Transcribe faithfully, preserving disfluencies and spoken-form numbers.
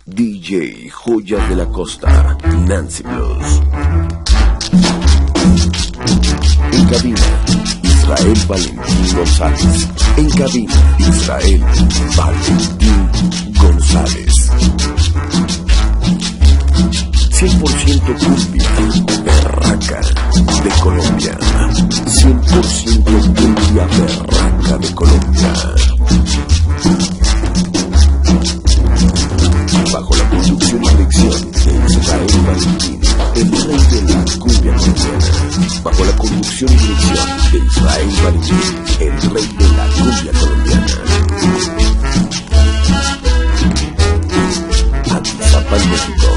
D J Joyas de la Costa, Nancy Blues. En cabina, Israel Valentín González. En cabina, Israel Valentín González. cien por ciento cumbia berraca de Colombia. cien por ciento cumbia berraca de Colombia. Bajo la conducción y dirección de Israel Valentín, el rey de la cumbia colombiana. Bajo la conducción y dirección de Israel Valentín, el rey de la cumbia colombiana. Atizapán, México.